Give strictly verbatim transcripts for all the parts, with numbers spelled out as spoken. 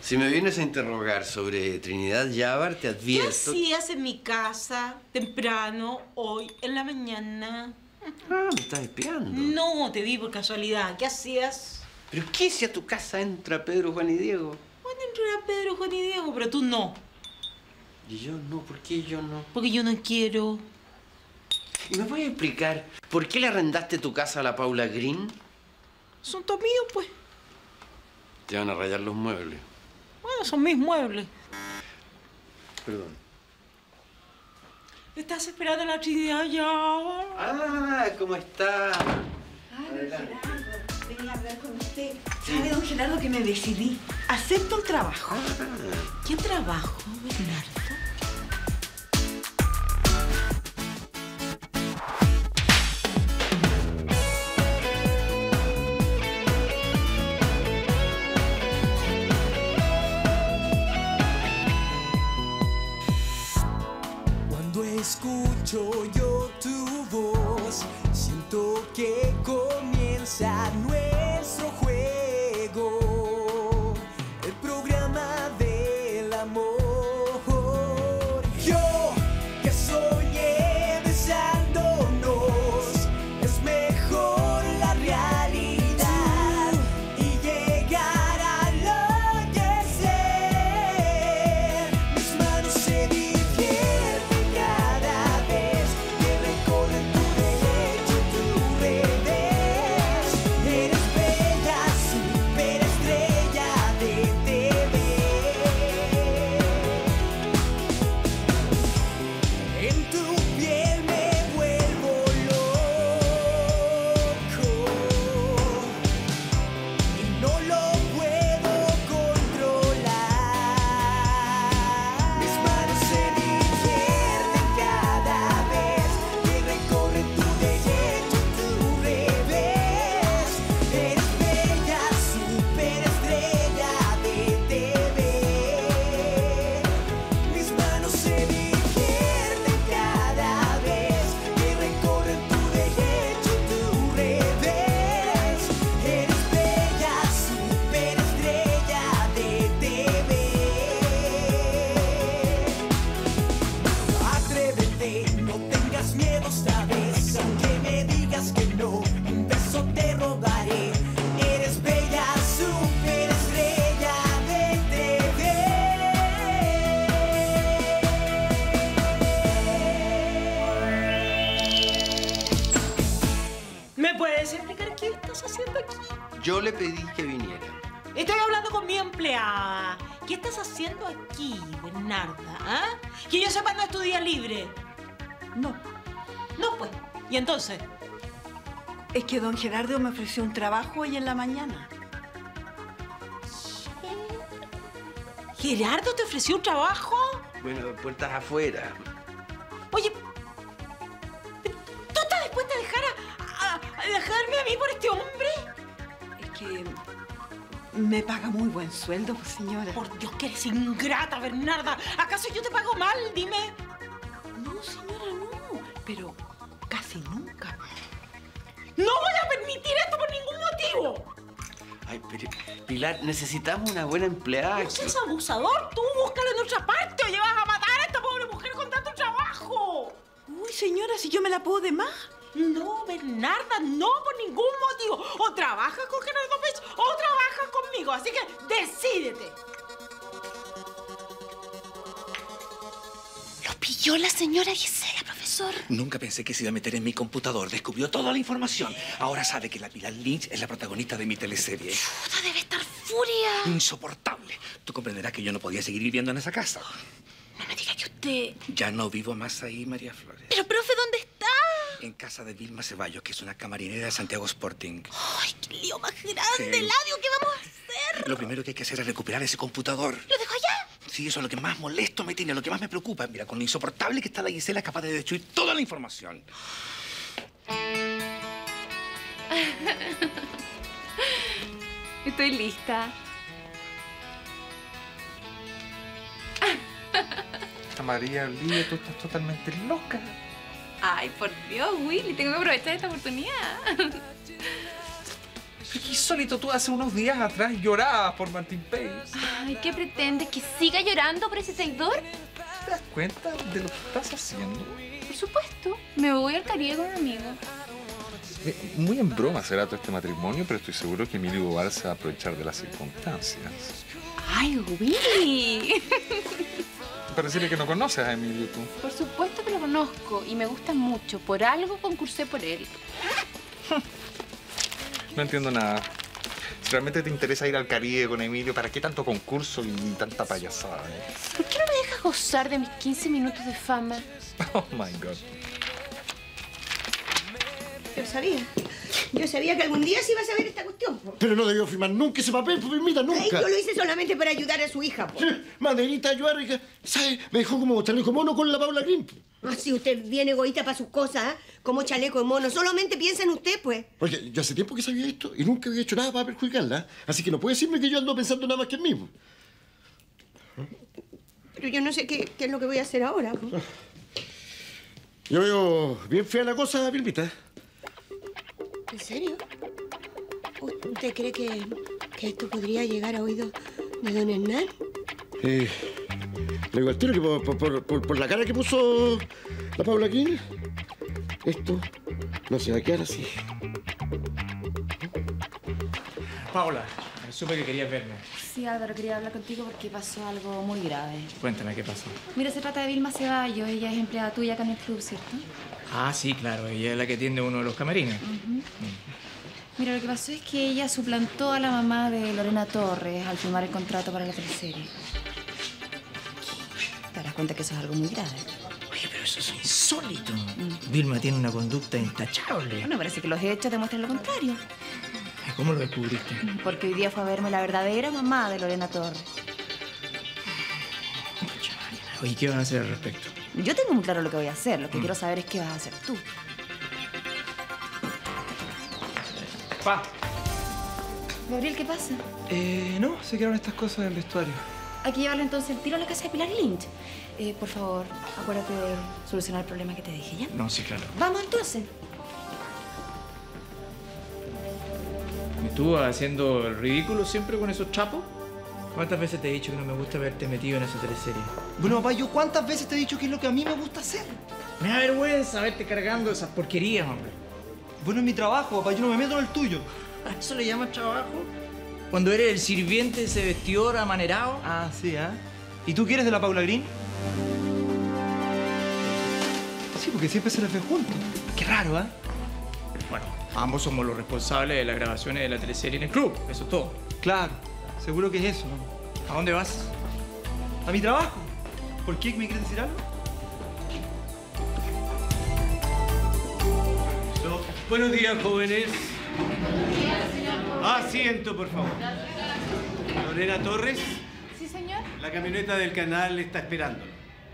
Si me vienes a interrogar sobre Trinidad Yávar, te advierto... ¿Qué hacías en mi casa temprano hoy en la mañana? Ah, me estás espiando. No, te vi por casualidad. ¿Qué hacías? ¿Pero qué si a tu casa entra Pedro, Juan y Diego? Bueno, entra Pedro, Juan y Diego, pero tú no. ¿Y yo no? ¿Por qué yo no? Porque yo no quiero. ¿Y me puedes explicar por qué le arrendaste tu casa a la Paula Green? Son todos míos, pues. Te van a rayar los muebles. Bueno, son mis muebles. Perdón. ¿Estás esperando a la Trinidad Yávar? Ah, ¿cómo está? Ay, don Gerardo, venía a hablar con usted. ¿Sabe, don Gerardo, que me decidí? Acepto el trabajo. Ah. ¿Qué trabajo, Bernardo? Escucho yo tu voz, siento que comienza nuestro juego, el programa del amor. Yo que soñé besándonos, es mejor la realidad y llegar al enloquecer. Mis manos se divierten cada vez que recorren tu derecho y tu revés. Eres bella, superestrella de T V. En tu piel me vuelvo loco y no lo puedo controlar. Mis manos se divierten cada vez que recorren tu derecho y tu revés. Eres bella, superestrella de T V. Mis manos se divierten cada vez que recorren tu derecho y tu revés. Eres bella, superestrella de T V. Atrévete, no tengas miedo esta vez, aunque me digas que no, un beso te robaré. Eres bella, superestrella de T V. ¿Me puedes explicar qué estás haciendo aquí? Yo le pedí que viniera. Estoy hablando con mi empleada. ¿Qué estás haciendo aquí, Bernarda? ¿Ah? Que yo sepa, no es tu día libre. No, No, pues. ¿Y entonces? es que don Gerardo me ofreció un trabajo hoy en la mañana. ¿Gerardo te ofreció un trabajo? Bueno, puertas afuera. Oye, ¿tú estás dispuesta a dejar a, a- a dejarme a mí por este hombre? Es que me paga muy buen sueldo, pues, señora. Por Dios, que eres ingrata, Bernarda. ¿Acaso yo te pago mal? Dime. No, señora, no. Pero casi nunca. No voy a permitir esto por ningún motivo. Ay, pero, Pilar, necesitamos una buena empleada No aquí. seas abusador. Tú búscalo en otra parte o llevas a matar a esta pobre mujer con tanto trabajo. Uy, señora, si yo me la puedo de más. No, Bernarda, no por ningún motivo. O trabajas con Gerardo Pech o trabajas conmigo. Así que decídete. Lo pilló la señora Gisela, profesor. Nunca pensé que se iba a meter en mi computador. Descubrió toda la información. Ahora sabe que la Pilar Lynch es la protagonista de mi teleserie. Puta, debe estar furia. Insoportable. Tú comprenderás que yo no podía seguir viviendo en esa casa. No me diga que usted... Ya no vivo más ahí, María Flores. Pero, profe, ¿dónde está? En casa de Vilma Ceballos, que es una camarinera de Santiago Sporting. Ay, qué lío más grande, Sí. Ladio. ¿Qué vamos a hacer? Lo primero que hay que hacer es recuperar ese computador. ¿Lo dejo allá? Sí, eso es lo que más molesto me tiene, lo que más me preocupa. Mira, con lo insoportable que está la Gisela, es capaz de destruir toda la información. Estoy lista. María Olivia, tú estás totalmente loca. Ay, por Dios, Willy, tengo que aprovechar esta oportunidad. Qué insólito, tú hace unos días atrás llorabas por Martín Pace. Ay, ¿Y qué pretendes? ¿Que siga llorando por ese traidor? ¿Te das cuenta de lo que estás haciendo? Por supuesto. Me voy al Caribe con un amigo. Eh, muy en broma será todo este matrimonio, pero estoy seguro que Emilio Boal se va a aprovechar de las circunstancias. ¡Ay, Willy! Pareciera que no conoces a Emilio tú. Por supuesto que lo conozco y me gusta mucho. Por algo concursé por él. No entiendo nada. Si realmente te interesa ir al Caribe con Emilio, ¿para qué tanto concurso y tanta payasada? eh? ¿Por qué no me dejas gozar de mis quince minutos de fama? Oh, my God. Yo sabía. Yo sabía que algún día se iba a saber esta cuestión, po. Pero no debió firmar nunca ese papel, pues, Vilmita, Ay, nunca. yo lo hice solamente para ayudar a su hija, po. Sí, Maderita ayudar, hija. ¿Sabe? Me dejó como chaleco mono con la Paula Green. Así usted bien egoísta para sus cosas, ¿eh? Como chaleco de mono. Solamente piensa en usted, pues. Oye, yo hace tiempo que sabía esto y nunca había hecho nada para perjudicarla. ¿eh? Así que no puede decirme que yo ando pensando nada más que en mí. pues. Pero yo no sé qué, qué es lo que voy a hacer ahora, po. Yo veo bien fea la cosa, Vilmita. ¿En serio? ¿Usted cree que, que esto podría llegar a oídos de don Hernán? Eh, le digo al tiro que por, por, por, por la cara que puso la Paula Green, esto no se va a quedar así. Paula, supe que querías verme. Sí, Álvaro, quería hablar contigo porque pasó algo muy grave. Cuéntame, ¿qué pasó? Mira, se trata de Vilma Ceballos. Ella es empleada tuya acá en el club, ¿cierto? Ah, sí, claro. Ella es la que atiende uno de los camarines. Uh-huh. Mira, lo que pasó es que ella suplantó a la mamá de Lorena Torres al firmar el contrato para la teleserie. Te darás cuenta que eso es algo muy grave. Oye, pero eso es insólito. Mm. Vilma tiene una conducta intachable. Bueno, parece que los hechos demuestran lo contrario. ¿Cómo lo descubriste? Porque hoy día fue a verme la verdadera mamá de Lorena Torres. Oye, ¿qué van a hacer al respecto? Yo tengo muy claro lo que voy a hacer. Lo que Mm. quiero saber es qué vas a hacer tú. Pa. Gabriel, ¿qué pasa? Eh, no, se quedaron estas cosas en el vestuario. Hay que llevarlo entonces el tiro a la casa de Pilar Lynch. Eh, por favor, acuérdate de solucionar el problema que te dije, ¿ya? No, sí, claro. Vamos entonces. ¿Me estuvo haciendo el ridículo siempre con esos chapos? ¿Cuántas veces te he dicho que no me gusta verte metido en esa teleserie? Bueno, papá, ¿yo cuántas veces te he dicho que es lo que a mí me gusta hacer? Me da vergüenza verte cargando esas porquerías, hombre. Bueno, es mi trabajo, papá, yo no me meto en el tuyo. ¿A eso le llamas trabajo? Cuando eres el sirviente de ese vestidor amanerado. Ah, sí, ¿ah? ¿eh? ¿Y tú quieres de la Paula Green? Sí, porque siempre se les ve juntos. Qué raro, ¿eh? Bueno, ambos somos los responsables de las grabaciones de la teleserie en el club. Eso es todo. Claro, seguro que es eso, ¿no? ¿A dónde vas? A mi trabajo. ¿Por qué? ¿Me quieres decir algo? Buenos días, jóvenes. Asiento, por favor. Lorena Torres. Sí, señor. La camioneta del canal está esperándolo.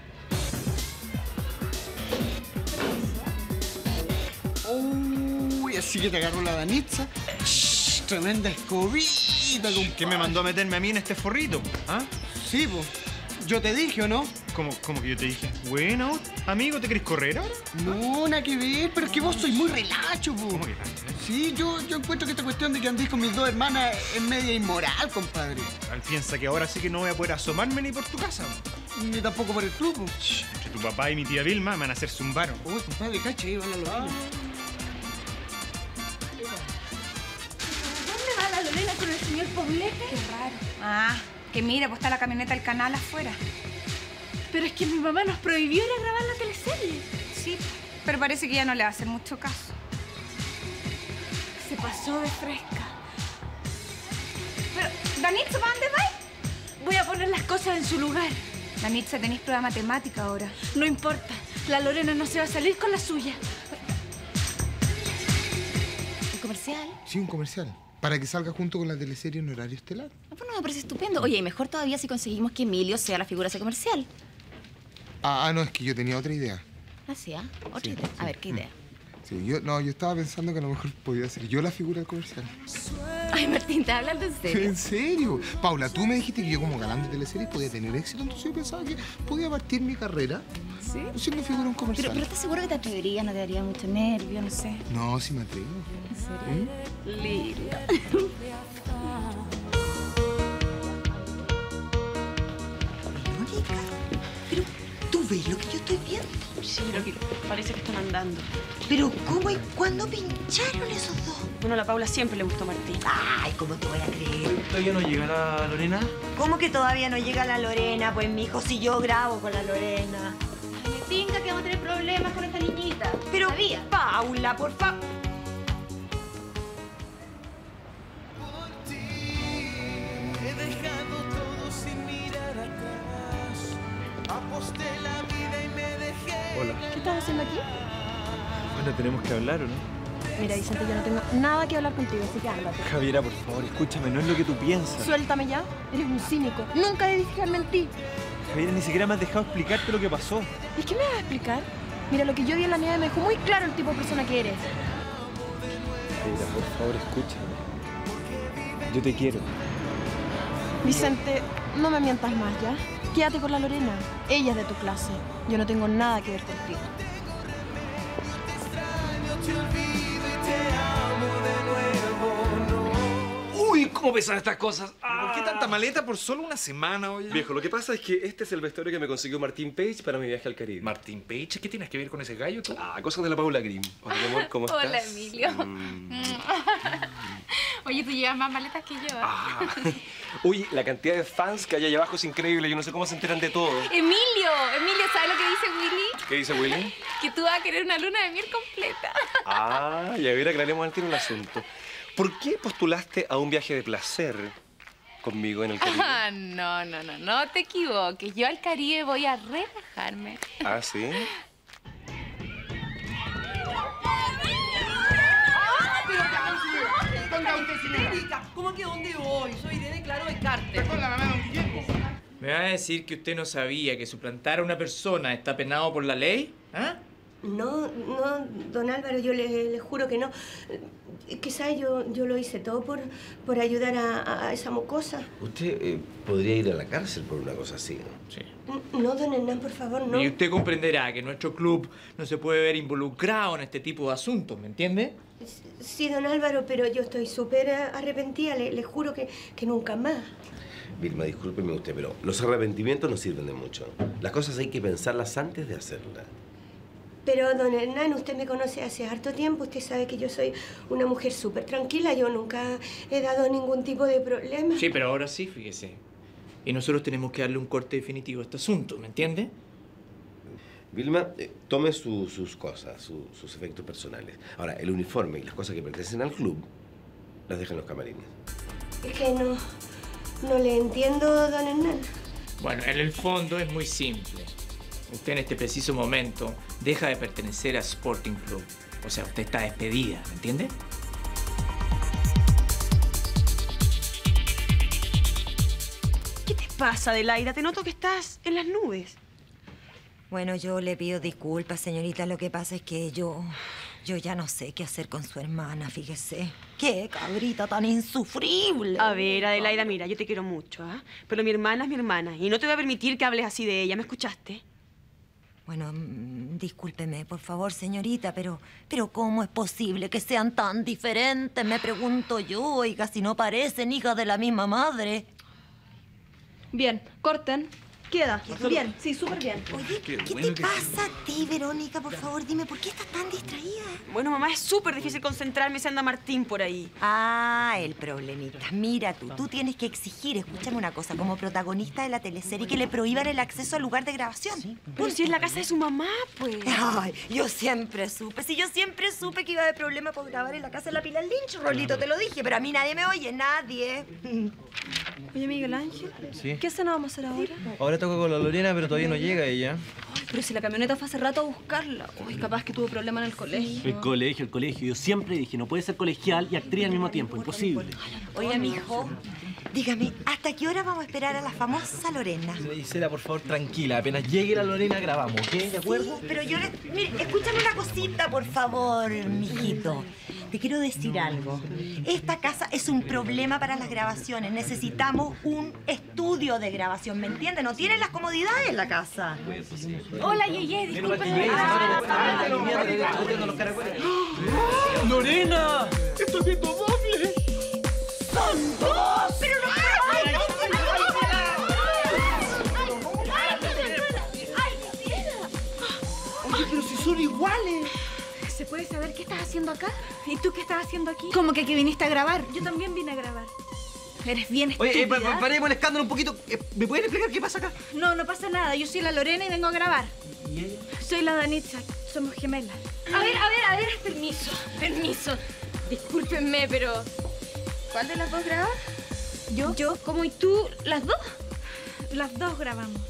Uy, así que te agarró la Danitza. Shh, tremenda escobita. Con... ¿Qué me mandó a meterme a mí en este forrito? ¿Ah? Sí, pues. Yo te dije, ¿o no? ¿Cómo, cómo que yo te dije? Bueno, amigo, ¿te querés correr ahora? No, nada que ver, pero es que vos sois muy relacho, po. ¿Cómo que relacho? Sí, yo, yo encuentro que esta cuestión de que andéis con mis dos hermanas es media inmoral, compadre. Él piensa que ahora sí que no voy a poder asomarme ni por tu casa. Ni tampoco por el club, po. Shh, entre tu papá y mi tía Vilma me van a hacer zumbar. Uy, compadre, cacha, ahí van a los ¿Dónde va la Lorena con el señor Poblete? Qué raro. Ah, que mira, pues está la camioneta del canal afuera. Pero es que mi mamá nos prohibió ir a grabar la teleserie. Sí, pero parece que ya no le va a hacer mucho caso. Se pasó de fresca. Pero, Danitza, ¿para dónde vais? Voy a poner las cosas en su lugar. Danitza, tenéis prueba matemática ahora. No importa. La Lorena no se va a salir con la suya. ¿Un comercial? Sí, un comercial. Para que salga junto con la teleserie en horario estelar. Ah, bueno, me parece estupendo. Oye, y mejor todavía si conseguimos que Emilio sea la figura de ese comercial. Ah, ah, no, es que yo tenía otra idea. Ah, sí, ¿ah? Otra Sí, idea. sí. A ver, ¿qué idea? Sí, yo, no, yo estaba pensando que a lo mejor podía ser yo la figura del comercial. Ay, Martín, ¿estás hablando en serio? ¿En serio? Paula, tú me dijiste que yo como galán de teleseries podía tener éxito, entonces yo pensaba que podía partir mi carrera ¿Sí? siendo figura en un comercial. Pero, pero ¿estás seguro que te atreverías? ¿No te daría mucho nervio? No sé. No, sí me atrevo. ¿En serio? ¿Mm? Linda. ves lo que yo estoy viendo? Sí, pero que parece que están andando. ¿Pero cómo y cuándo pincharon esos dos? Bueno, a la Paula siempre le gustó Martín. Ay, ¿cómo te voy a creer? ¿Todavía no llega la Lorena? ¿Cómo que todavía no llega la Lorena? Pues, mijo, si yo grabo con la Lorena. Ay, me tinca que vamos a tener problemas con esta niñita. Pero, ¿sabía? Paula, por favor. He dejado todo sin mirar atrás. Aposté la vida y me dejé. Hola. ¿Qué estás haciendo aquí? Bueno, tenemos que hablar, ¿o no? Mira, Vicente, yo no tengo nada que hablar contigo, así que ándate. Javiera, por favor, escúchame, no es lo que tú piensas. Suéltame ya. Eres un cínico. Nunca debí fijarme en ti. Javiera, ni siquiera me has dejado explicarte lo que pasó. ¿Y qué me vas a explicar? Mira, lo que yo vi en la nieve me dejó muy claro el tipo de persona que eres. Javiera, por favor, escúchame. Yo te quiero. Vicente, no me mientas más, ¿ya? Quédate con la Lorena. Ella es de tu clase. Yo no tengo nada que ver contigo. Uy, ¿cómo pesan estas cosas? ¿Por qué tanta maleta por solo una semana, oye? Viejo, lo que pasa es que este es el vestuario que me consiguió Martín Page para mi viaje al Caribe. ¿Martín Page? ¿Qué tienes que ver con ese gallo tú? Ah, cosas de la Paula Grimm. Hola, mi amor, ¿cómo estás? Hola, Emilio. Mm. Oye, tú llevas más maletas que yo. ¿eh? Ah. Uy, la cantidad de fans que hay allá abajo es increíble. Yo no sé cómo se enteran de todo. Emilio, Emilio, ¿sabes lo que dice Willy? ¿Qué dice Willy? Que tú vas a querer una luna de miel completa. Ah, y a ver, aclaremos al tiro un asunto. ¿Por qué postulaste a un viaje de placer conmigo en el Caribe? Ah, no, no, no, no te equivoques. Yo al Caribe voy a relajarme. Ah, ¿sí? ¿Cómo que dónde voy? Soy Irene Claro de Carter. Con la mamá de don Guillermo. ¿Me va a decir que usted no sabía que suplantar a una persona está penado por la ley? ¿Ah? No, no, don Álvaro, yo le, le juro que no. Quizás yo, yo lo hice todo por, por ayudar a, a esa mocosa. Usted eh, podría ir a la cárcel por una cosa así, ¿no? Sí. No, don Hernán, por favor, no. Y usted comprenderá que nuestro club no se puede ver involucrado en este tipo de asuntos, ¿me entiende? Sí, don Álvaro, pero yo estoy súper arrepentida. Le, le juro que, que nunca más. Vilma, discúlpeme usted, pero los arrepentimientos no sirven de mucho. Las cosas hay que pensarlas antes de hacerlas. Pero, don Hernán, usted me conoce hace harto tiempo. Usted sabe que yo soy una mujer súper tranquila. Yo nunca he dado ningún tipo de problema. Sí, pero ahora sí, fíjese. Y nosotros tenemos que darle un corte definitivo a este asunto, ¿me entiende? Vilma, eh, tome su- sus cosas, su- sus efectos personales. Ahora, el uniforme y las cosas que pertenecen al club las deja en los camarines. Es que no, no le entiendo, don Hernán. Bueno, en el fondo es muy simple. Usted en este preciso momento deja de pertenecer a Sporting Club. O sea, usted está despedida, ¿me entiende? ¿Qué te pasa, Adelaida? Te noto que estás en las nubes. Bueno, yo le pido disculpas, señorita. Lo que pasa es que yo... Yo ya no sé qué hacer con su hermana, fíjese. ¡Qué cabrita tan insufrible! A ver, Adelaida, mira, yo te quiero mucho, ¿ah? Pero mi hermana es mi hermana y no te voy a permitir que hables así de ella. ¿Me escuchaste? Bueno, mm, discúlpeme, por favor, señorita, pero... Pero ¿cómo es posible que sean tan diferentes? Me pregunto yo, oiga, si no parecen hijas de la misma madre. Bien, corten. Queda. Bien, sí, súper bien. Oye, Qué ¿qué bueno te que- pasa a ti, Verónica? Por favor, dime, ¿por qué estás tan distraída? Bueno, mamá, es súper difícil concentrarme si anda Martín por ahí. Ah, el problemita. Mira tú, tú tienes que exigir, escúchame una cosa, como protagonista de la teleserie, que le prohíban el acceso al lugar de grabación. Pero si es la casa de su mamá, pues. Ay, yo siempre supe, si yo siempre supe que iba a haber problema por grabar en la casa de la Pilar Lynch, Rolito, te lo dije, pero a mí nadie me oye, nadie. Oye, Miguel Ángel, Sí. ¿qué cena vamos a hacer ahora? Ahora toco con la Lorena, pero todavía no llega ella. Ay, pero si la camioneta fue hace rato a buscarla. Uy, capaz que tuvo problema en el colegio. El colegio, el colegio. Yo siempre dije, no puede ser colegial y actriz al mismo tiempo. Imposible. Oiga, mijo, dígame, ¿hasta qué hora vamos a esperar a la famosa Lorena? Gisela, por favor, tranquila. Apenas llegue la Lorena, grabamos, ¿ok? ¿De acuerdo? Sí, pero yo le... Mire, escúchame una cosita, por favor, mijito. Te quiero decir algo. Esta casa es un problema para las grabaciones. Necesitamos un estudio de grabación, ¿me entiendes? No tienen las comodidades en la casa. Hola, Yeye, discúlpame. ¡Lorena! ¡Estoy viendo doble! ¡Son dos! ¡Pero no! ¡Ay, son iguales. ¿Se puede saber qué estás haciendo acá? ¿Y tú qué estás haciendo aquí? ¿Cómo que aquí viniste a grabar? Yo también vine a grabar. Eres bien Oye, estúpida. eh, pa- pa- paremos el escándalo un poquito. Eh, ¿Me pueden explicar qué pasa acá? No, no pasa nada. Yo soy la Lorena y vengo a grabar. ¿Y ella? Soy la Danitza. Somos gemelas. A ver, a ver, a ver, permiso, permiso. Discúlpenme, pero... ¿Cuál de las dos graba? ¿Yo? ¿Yo? ¿Cómo y tú? ¿Las dos? Las dos grabamos.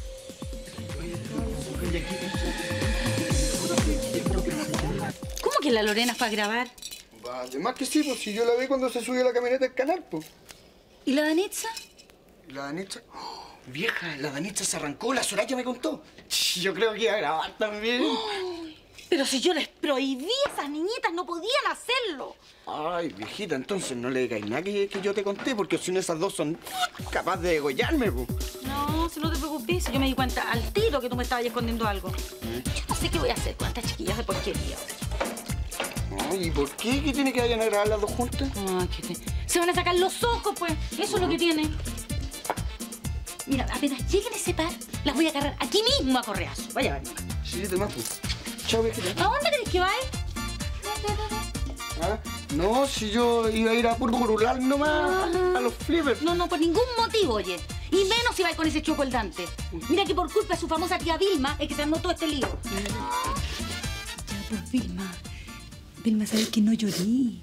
¿Cómo que la Lorena fue a grabar? Además que sí, pues si yo la vi cuando se subió a la camioneta del canal, pues. ¿Y la Danitza? ¿Y la Danitza? ¡Oh! Vieja, la Danitza se arrancó, la Soraya me contó. Ch, Yo creo que iba a grabar también. Oh, pero si yo les prohibí, esas niñitas no podían hacerlo. Ay, viejita, entonces no le digáis nada que, que yo te conté, porque si no esas dos son capaces de degollarme, pues. No, si no te preocupes, yo me di cuenta al tiro que tú me estabas escondiendo algo. Yo no sé qué voy a hacer con estas chiquillas de porquería. Ay, ¿y por qué? ¿Qué tiene que vayan a grabar las dos juntas? Ay, ¿qué te... Se van a sacar los ojos, pues. Eso es lo que tiene. Mira, apenas lleguen a ese par, las voy a agarrar aquí mismo a correazo. Vaya, vaya. Sí, de más, pues. Chao, viejita. ¿A dónde crees que vais? ¿Ah? No, si yo iba a ir a purgurular nomás Ah. a los flippers. No, no, por ningún motivo, oye. Y menos si vais con ese choco el Dante. Mira que por culpa de su famosa tía Vilma es que se armó todo este lío. Ya, pues, Vilma. Vilma, ¿sabes que no llorí?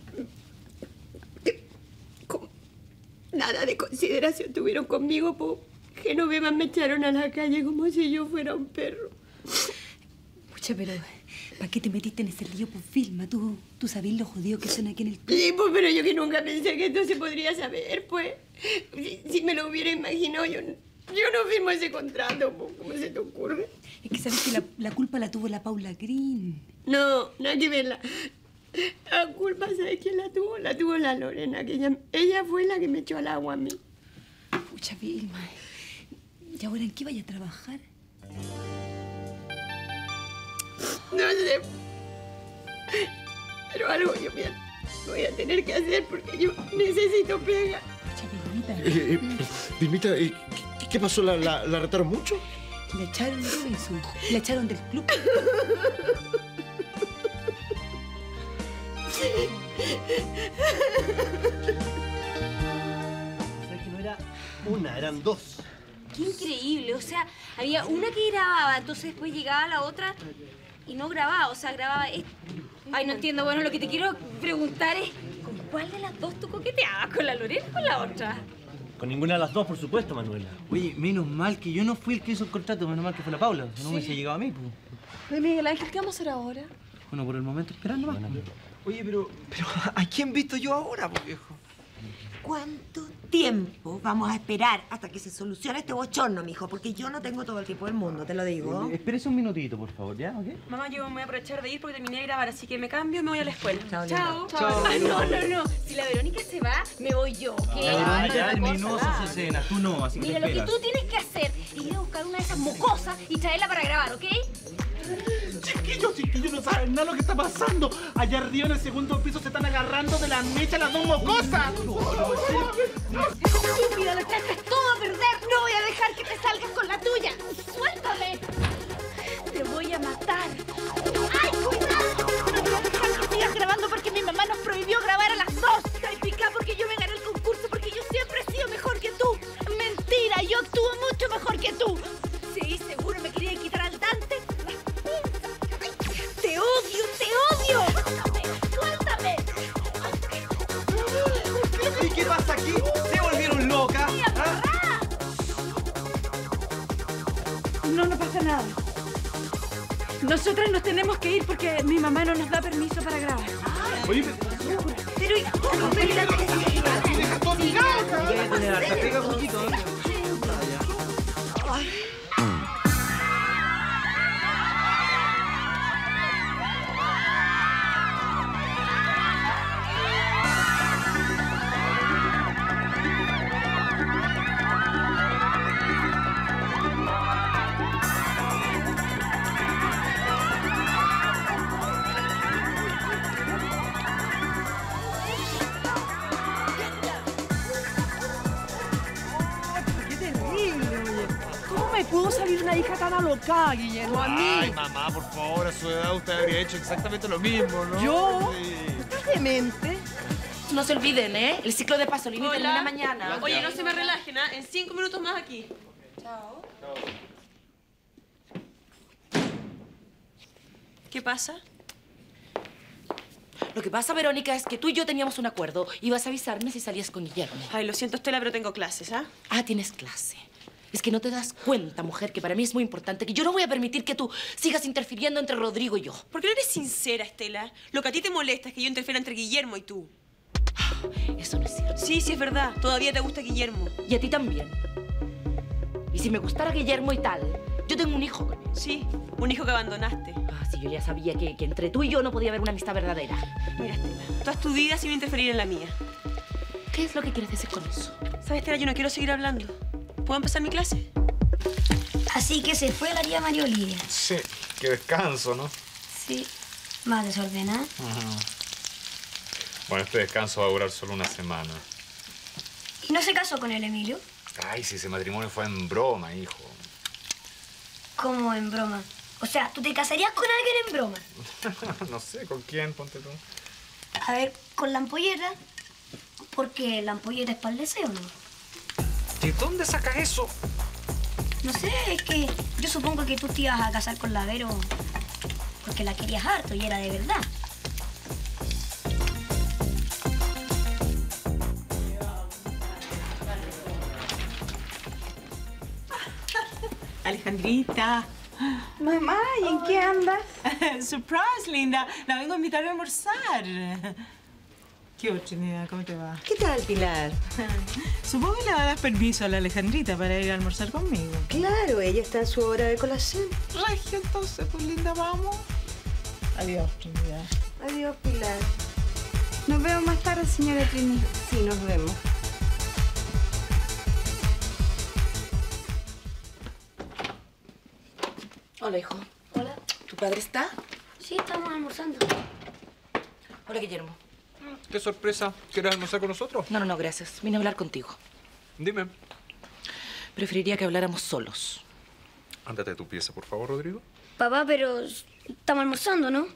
Nada de consideración tuvieron conmigo, po. Genoveva me echaron a la calle como si yo fuera un perro. Pucha, pero ¿para qué te metiste en ese lío, pues, Vilma? Tú, tú sabés lo jodido que son aquí en el club. Sí, pues, pero yo que nunca pensé que esto se podría saber, pues. Si, si me lo hubiera imaginado, yo, yo no firmo ese contrato, pues. ¿Cómo se te ocurre? Es que sabes que la, la culpa la tuvo la Paula Green. No, nada que verla. La culpa, ¿sabes quién la tuvo? La tuvo la Lorena, que ella, ella fue la que me echó al agua a mí. Pucha, Vilma. ¿Y ahora en qué vaya a trabajar? No sé. Pero algo yo voy a, voy a tener que hacer porque yo necesito pega. Pucha, Vilmita. Eh, eh, Vilmita, eh, ¿qué, qué pasó? ¿La, la, ¿La retaron mucho? La echaron de Robinson. La echaron del club. O sea, que no era una, eran dos. Qué increíble. O sea, había una que grababa, entonces después llegaba la otra y no grababa. O sea, grababa... es- Ay, no entiendo. Bueno, lo que te quiero preguntar es... ¿Con cuál de las dos tú coqueteabas? ¿Con la Lorena o con la otra? Con ninguna de las dos, por supuesto, Manuela. Oye, menos mal que yo no fui el que hizo el contrato, menos mal que fue la Paula. Si no Sí. me hubiese llegado a mí, pues. Oye, Miguel Ángel, ¿qué vamos a hacer ahora? Bueno, por el momento esperando más. Oye, pero, pero ¿a quién visto yo ahora, pues, viejo? ¿Cuánto tiempo vamos a esperar hasta que se solucione este bochorno, mijo? Porque yo no tengo todo el tiempo del mundo, te lo digo. Oye, espérese un minutito, por favor, ¿ya? ¿Ok? Mamá, yo me voy a aprovechar de ir porque terminé de grabar, así que me cambio y me voy a la escuela. Chao. Chao. Chao. Ay, no, no, no. Si la Verónica se va, me voy yo, ¿ok? Ah, ya, el Otra menú cosa. se cena, tú no, así que Mira, te lo que esperas. tú tienes que hacer es ir a buscar una de esas mocosas y traerla para grabar, ¿ok? Chiquillos, chiquillos, no saben nada lo que está pasando. Allá arriba en el segundo piso se están agarrando de la mecha las dos mocosas. Estúpida, lo echaste todo a perder. No voy a dejar que te salgas con la tuya. Suéltame. Te voy a matar. ¡Ay, cuidado! No voy a dejar que sigas grabando porque mi mamá nos prohibió grabar a las dos. Califica porque yo me gané el concurso porque yo siempre he sido mejor que tú. Mentira, yo actúo mucho mejor que tú. Sí, seguro me querían quitar al Dante. ¡Te odio, te odio! ¡Suéltame! ¿Y qué pasa aquí? ¿Se volvieron locas? ¿Ah? No, no pasa nada. Nosotras nos tenemos que ir porque mi mamá no nos da permiso para grabar. Oye, Pero, pero, deja todo mi gata. Voy a tener harta pega, poquito. me pudo salir una hija tan alocada, Guillermo, a mí. Ay, mamá, por favor, a su edad usted habría hecho exactamente lo mismo, ¿no? ¿Yo? Sí. ¿Estás demente? No se olviden, ¿eh? El ciclo de Pasolini Hola. termina mañana. Oye, no se me relajen, ¿ah? En cinco minutos más aquí. Chao. ¿Qué pasa? Lo que pasa, Verónica, es que tú y yo teníamos un acuerdo. Ibas a avisarme si salías con Guillermo. Ay, lo siento, Estela, pero tengo clases, ¿ah? Ah, tienes clase. Es que no te das cuenta, mujer, que para mí es muy importante que yo no voy a permitir que tú sigas interfiriendo entre Rodrigo y yo. ¿Por qué no eres sincera, Estela? Lo que a ti te molesta es que yo interfiera entre Guillermo y tú. Eso no es cierto. Sí, sí es verdad. Todavía te gusta Guillermo. Y a ti también. Y si me gustara Guillermo y tal, yo tengo un hijo con él. Sí, un hijo que abandonaste. Ah, sí, yo ya sabía que, que entre tú y yo no podía haber una amistad verdadera. Mira, Estela, tú haz tu vida sin interferir en la mía. ¿Qué es lo que quieres decir con eso? ¿Sabes, Estela? Yo no quiero seguir hablando. ¿Puedo empezar mi clase? Así que se fue la tía María Olivia. Sí, qué descanso, ¿no? Sí, más desordenada. Ajá. Bueno, este descanso va a durar solo una semana. ¿Y no se casó con el Emilio? Ay, si ese matrimonio fue en broma, hijo. ¿Cómo en broma? O sea, ¿tú te casarías con alguien en broma? No sé, ¿con quién? Ponte tú. A ver, con la ampolleta. Porque la ampolleta es para el deseo, ¿no? ¿De dónde sacas eso? No sé, es que yo supongo que tú te ibas a casar con la Vero porque la querías harto y era de verdad. Alejandrita. Mamá, ¿y en qué andas? Surprise, linda. La vengo a invitar a almorzar. ¿Qué oportunidad? ¿Cómo te va? ¿Qué tal, Pilar? Supongo que le va a dar permiso a la Alejandrita para ir a almorzar conmigo. Claro, ella está en su hora de colación. Regio, entonces, pues linda, vamos. Adiós, Trinidad. Adiós, Pilar. Nos vemos más tarde, señora Trini. Sí, nos vemos. Hola, hijo. Hola. ¿Tu padre está? Sí, estamos almorzando. Hola, Guillermo. Qué sorpresa. ¿Quieres almorzar con nosotros? No, no, no, gracias. Vine a hablar contigo. Dime. Preferiría que habláramos solos. Ándate a tu pieza, por favor, Rodrigo. Papá, pero estamos almorzando, ¿no?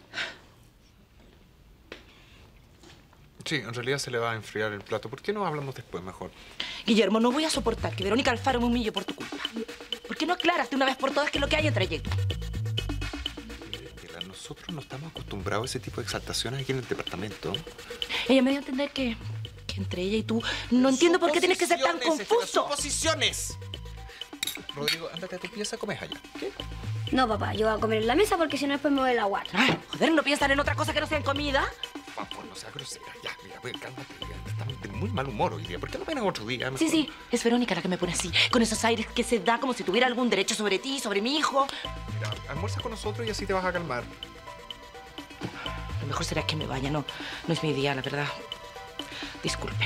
Sí, en realidad se le va a enfriar el plato. ¿Por qué no hablamos después mejor? Guillermo, no voy a soportar que Verónica Alfaro me humille por tu culpa. ¿Por qué no aclaras de una vez por todas qué es lo que hay entre ella y tú? Pilar, nosotros no estamos acostumbrados a ese tipo de exaltaciones aquí en el departamento. Ella me dio a entender que, que entre ella y tú no entiendo por qué tienes que ser tan confuso. ¡Suposiciones! Rodrigo, ándate a tu pieza, comes allá. ¿Qué? No, papá, yo voy a comer en la mesa porque si no después me voy a la guarda. Ay, joder, ¿no piensan en otra cosa que no sea en comida? Por favor, no seas grosera. Ya, mira, pues, cálmate. Estamos de muy mal humor hoy día. ¿Por qué no ven otro día? Mejor? Sí, sí, es Verónica la que me pone así, con esos aires que se da como si tuviera algún derecho sobre ti, sobre mi hijo. Mira, almuerza con nosotros y así te vas a calmar. Lo mejor será que me vaya, no, no es mi día, la verdad. Disculpen.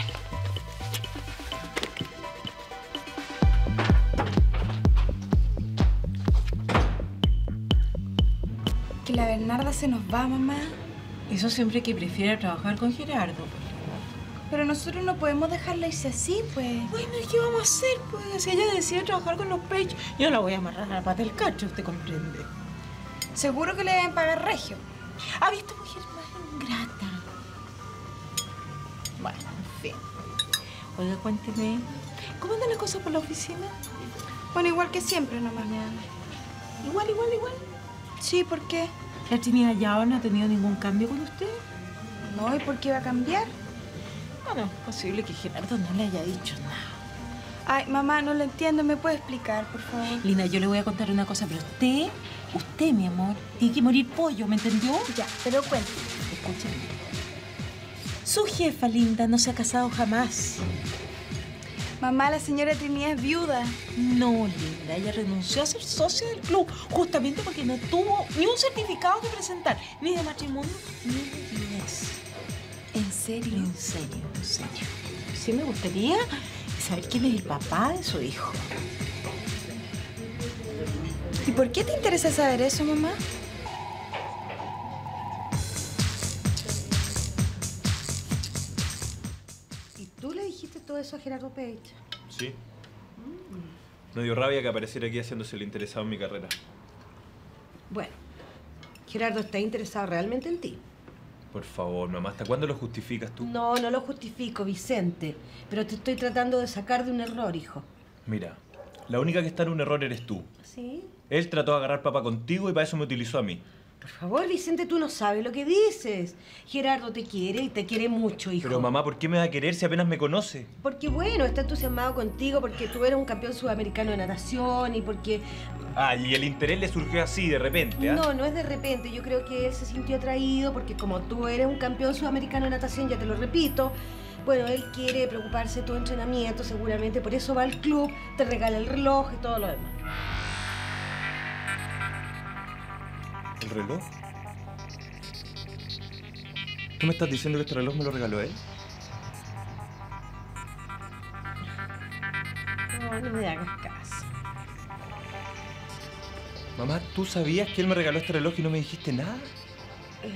Que la Bernarda se nos va, mamá. Eso siempre que prefiera trabajar con Gerardo. Pero nosotros no podemos dejarla irse así, pues. Bueno, ¿y qué vamos a hacer, pues? Si ella decide trabajar con los Page, yo la voy a amarrar a la pata del cacho, ¿usted comprende? Seguro que le deben pagar regio. ¿Ha visto mujer más ingrata? Bueno, en fin. Oiga, cuénteme, ¿cómo andan las cosas por la oficina? Bueno, igual que siempre, nomás. Igual, igual, igual. Sí, ¿por qué? ¿La Trinidad ya no ha tenido ningún cambio con usted? No, ¿y por qué va a cambiar? Bueno, es posible que Gerardo no le haya dicho nada. Ay, mamá, no lo entiendo. ¿Me puede explicar, por favor? Lina, yo le voy a contar una cosa, pero usted, usted, mi amor, tiene que morir pollo, ¿me entendió? Ya, pero cuéntame. Escúcheme. Su jefa, linda, no se ha casado jamás. Mamá, la señora Trinidad es viuda. No, linda, ella renunció a ser socia del club justamente porque no tuvo ni un certificado que presentar, ni de matrimonio, ni de bienes. ¿En serio? En serio, en serio. Sí me gustaría saber quién es el papá de su hijo. ¿Y por qué te interesa saber eso, mamá? ¿Y tú le dijiste todo eso a Gerardo Page? Sí. Me dio rabia que apareciera aquí haciéndose el interesado en mi carrera. Bueno, Gerardo está interesado realmente en ti. Por favor, mamá, ¿hasta cuándo lo justificas tú? No, no lo justifico, Vicente. Pero te estoy tratando de sacar de un error, hijo. Mira, la única que está en un error eres tú. ¿Sí? Él trató de agarrar papa contigo y para eso me utilizó a mí. Por favor, Vicente, tú no sabes lo que dices. Gerardo te quiere y te quiere mucho, hijo. Pero mamá, ¿por qué me va a querer si apenas me conoce? Porque, bueno, está entusiasmado contigo porque tú eres un campeón sudamericano de natación y porque... Ah, y el interés le surgió así, de repente, ¿ah? No, no es de repente. Yo creo que él se sintió atraído porque como tú eres un campeón sudamericano de natación, ya te lo repito, bueno, él quiere preocuparse de tu entrenamiento seguramente. Por eso va al club, te regala el reloj y todo lo demás. ¿El reloj? ¿Tú me estás diciendo que este reloj me lo regaló él? No, no me hagas caso. Mamá, ¿tú sabías que él me regaló este reloj y no me dijiste nada? Eh,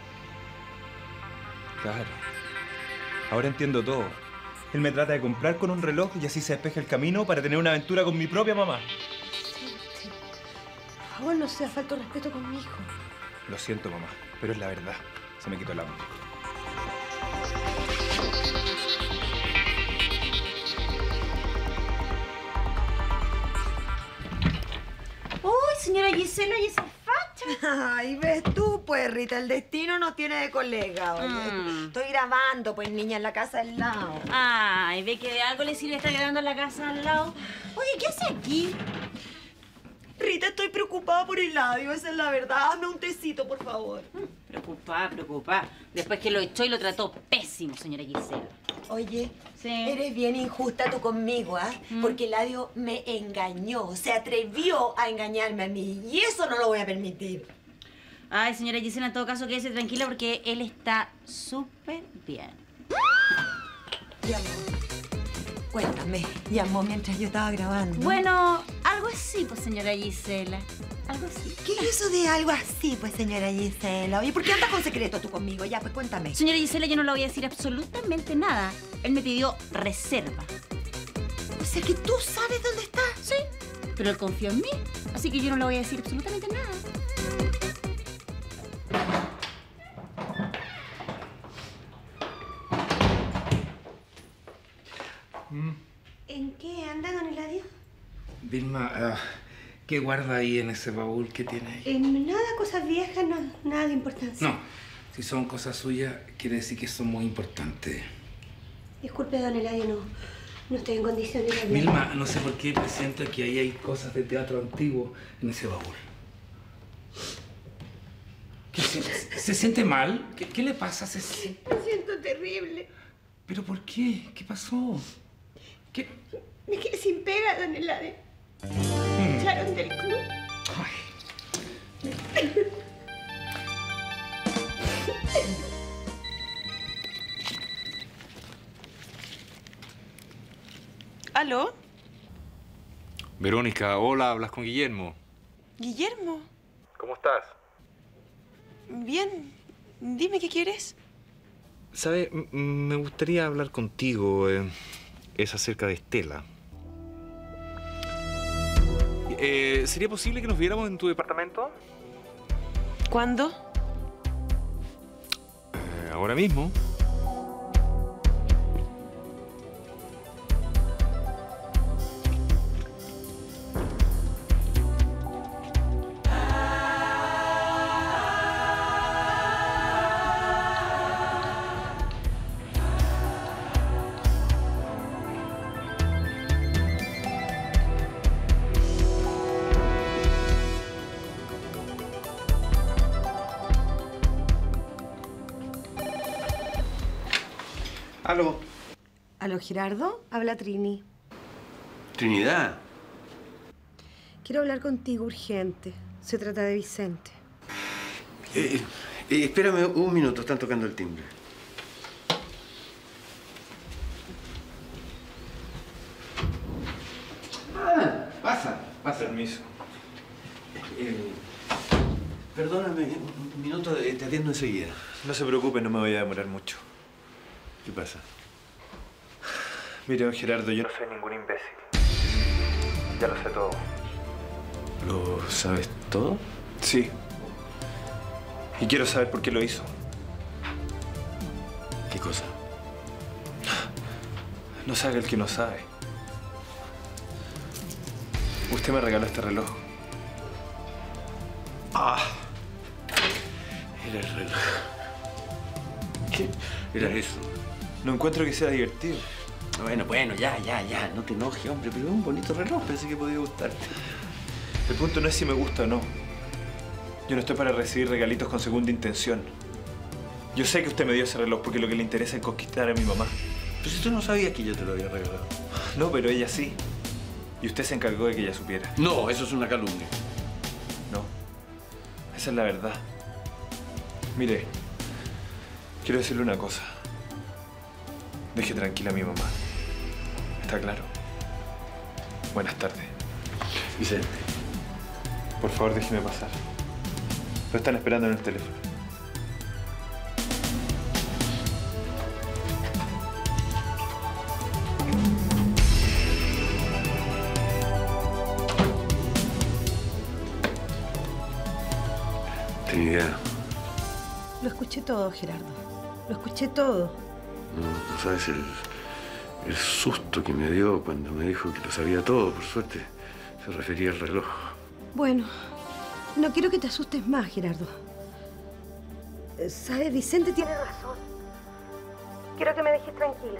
Claro. Ahora entiendo todo. Él me trata de comprar con un reloj y así se despeja el camino para tener una aventura con mi propia mamá. por favor, no sea falta de respeto con mi hijo. Lo siento, mamá, pero es la verdad. Se me quitó el hambre. ¡Uy, señora Gisela, y esa facha! Ay, ves tú, pues, Rita, el destino nos tiene de colega. Oye. Mm. Estoy grabando, pues, niña, en la casa al lado. Ay, ve que de algo le sirve estar grabando en la casa al lado. Oye, ¿qué hace aquí? Rita, estoy preocupada por Eladio, esa es la verdad. Hazme un tecito, por favor. Preocupada, preocupada. Después que lo echó y lo trató pésimo, señora Gisela. Oye, sí. Eres bien injusta tú conmigo, ¿ah? ¿eh? Mm. Porque Eladio me engañó, se atrevió a engañarme a mí. Y eso no lo voy a permitir. Ay, señora Gisela, en todo caso, quédese tranquila porque él está súper bien. Llamó. Cuéntame, llamó mientras yo estaba grabando. Bueno, algo así, pues, señora Gisela. Algo así. ¿Qué es eso de algo así, pues, señora Gisela? Oye, ¿por qué andas con secreto tú conmigo? Ya, pues, cuéntame. Señora Gisela, yo no le voy a decir absolutamente nada. Él me pidió reserva. O sea que tú sabes dónde está. Sí, pero él confió en mí, así que yo no le voy a decir absolutamente nada. ¿En qué anda, don Eladio? Vilma, uh, ¿qué guarda ahí en ese baúl que tiene ahí? Eh, nada, cosas viejas, no, nada de importancia. No, si son cosas suyas, quiere decir que son muy importantes. Disculpe, don Eladio, no, no estoy en condiciones de hablar. Vilma, no sé por qué presiento que ahí hay cosas de teatro antiguo en ese baúl. ¿Qué, se, ¿Se siente mal? ¿Qué, qué le pasa? ¿Se... Me siento terrible. ¿Pero por qué? ¿Qué pasó? ¿Qué? Me quedé sin pega, don Eladio. Me echaron del club. Ay. ¿Aló? Verónica, hola, hablas con Guillermo. ¿Guillermo? ¿Cómo estás? Bien. Dime qué quieres. ¿Sabes? Me gustaría hablar contigo. Eh, es acerca de Estela. Eh, ¿Sería posible que nos viéramos en tu departamento? ¿Cuándo? Eh, ahora mismo. Aló. Aló, Gerardo. Habla Trini. Trinidad. Quiero hablar contigo urgente. Se trata de Vicente. Eh, eh, espérame un minuto, están tocando el timbre. Ah, pasa, pasa. Permiso. Eh, perdóname, un minuto, te atiendo enseguida. No se preocupe, no me voy a demorar mucho. ¿Qué pasa? Mire, don Gerardo, yo no soy ningún imbécil. Ya lo sé todo. ¿Lo sabes todo? Sí. Y quiero saber por qué lo hizo. ¿Qué cosa? No sabe el que no sabe. Usted me regaló este reloj. Ah. Era el reloj. ¿Qué era eso? No encuentro que sea divertido. Bueno, bueno, ya, ya, ya. No te enojes, hombre, pero es un bonito reloj. Pensé que podía gustarte. El punto no es si me gusta o no. Yo no estoy para recibir regalitos con segunda intención. Yo sé que usted me dio ese reloj porque lo que le interesa es conquistar a mi mamá. Pero si tú no sabías que yo te lo había regalado. No, pero ella sí. Y usted se encargó de que ella supiera. No, eso es una calumnia. No. Esa es la verdad. Mire, quiero decirle una cosa. Deje tranquila a mi mamá. ¿Está claro? Buenas tardes. Vicente. Por favor, déjeme pasar. Lo están esperando en el teléfono. Tenía idea. Lo escuché todo, Gerardo. Lo escuché todo. No, no sabes el, el susto que me dio cuando me dijo que lo sabía todo. Por suerte, se refería al reloj. Bueno, no quiero que te asustes más, Gerardo. Eh, ¿Sabes? Vicente tiene razón. Quiero que me dejes tranquila.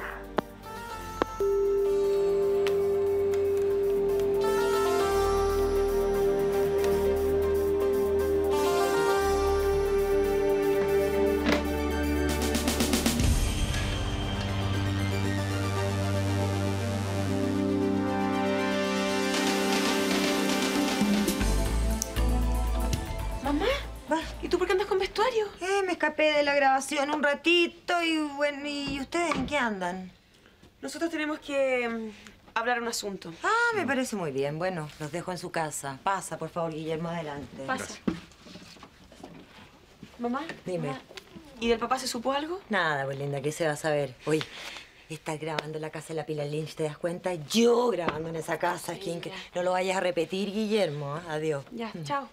¿Y tú por qué andas con vestuario? Eh, me escapé de la grabación un ratito y bueno, ¿y ustedes en qué andan? Nosotros tenemos que um, hablar un asunto. Ah, me parece muy bien. Bueno, los dejo en su casa. Pasa, por favor, Guillermo, adelante. Pasa. Mamá. Dime. Mamá. ¿Y del papá se supo algo? Nada, pues linda, ¿qué se va a saber? Oye, estás grabando en la casa de la Pilar Lynch, ¿te das cuenta? Yo grabando en esa casa. Sí, ¿quién que... No lo vayas a repetir, Guillermo. ¿eh? Adiós. Ya, chao.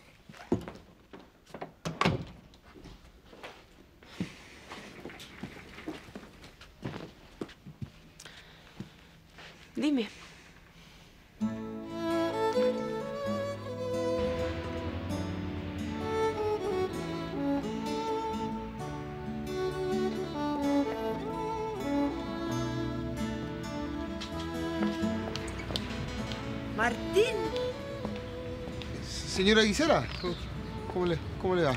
Dime. Martín. Señora Gisela, ¿cómo le, cómo le va?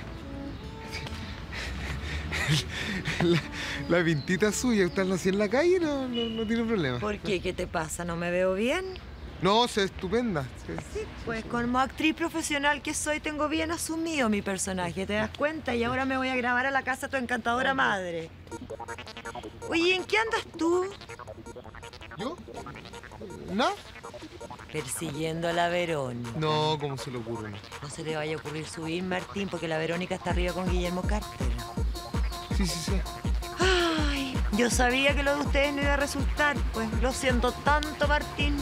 La, la pintita suya, ¿usted nació en la calle? No, no, no tiene problema. ¿Por qué? ¿Qué te pasa? ¿No me veo bien? No, se ve estupenda. Sí, pues como actriz profesional que soy, tengo bien asumido mi personaje, ¿te das cuenta? Y ahora me voy a grabar a la casa de tu encantadora madre. Oye, ¿en qué andas tú? ¿Yo? ¿No? Persiguiendo a la Verónica. No, ¿cómo se le ocurre? No se le vaya a ocurrir subir, Martín, porque la Verónica está arriba con Guillermo Carter. Sí, sí, sí. Ay, yo sabía que lo de ustedes no iba a resultar, pues lo siento tanto, Martín.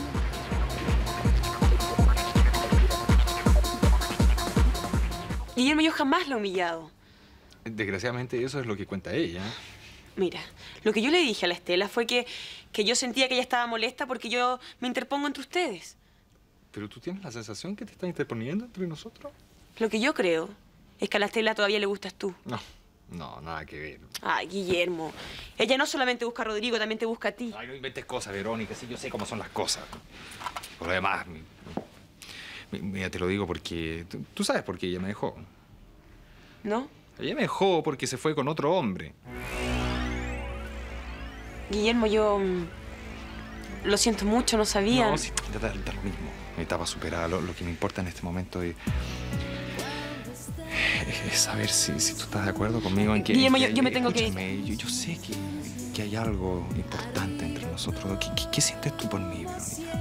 Guillermo, yo jamás lo he humillado. Desgraciadamente eso es lo que cuenta ella. Mira, lo que yo le dije a la Estela fue que, que yo sentía que ella estaba molesta porque yo me interpongo entre ustedes. ¿Pero tú tienes la sensación que te está interponiendo entre nosotros? Lo que yo creo es que a la Estela todavía le gustas tú. No, no, nada que ver. Ay, Guillermo, ella no solamente busca a Rodrigo, también te busca a ti. Ay, no inventes cosas, Verónica, sí, yo sé cómo son las cosas. Por lo demás, mi- mi- mira, te lo digo porque... Tú, tú sabes por qué ella me dejó. ¿No? Ella me dejó porque se fue con otro hombre. Guillermo, yo... mm, lo siento mucho, no sabía. No, sí, da, da- da lo mismo. Mi etapa superada. Lo, lo que me importa en este momento es... es- es saber si, si tú estás de acuerdo conmigo en que... Guillermo, en yo- yo me tengo que ir. escúchame, Yo, yo sé que, que hay algo importante entre nosotros. ¿Qué, qué, qué sientes tú por mí, Verónica?